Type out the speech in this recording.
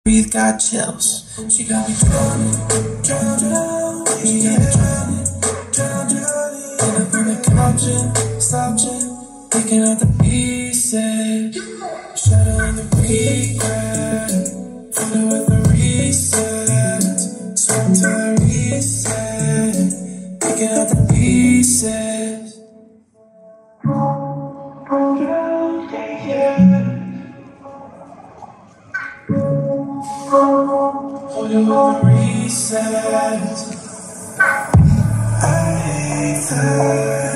breathe, got chills. She got me drowning, drowning. She got me drowning, drowning. And I'm on the couching, slouching, picking up the pieces. Shadow in the regret, filling with the reset. Swim to the reset, picking up the pieces. Hold you with the reset. I hate that.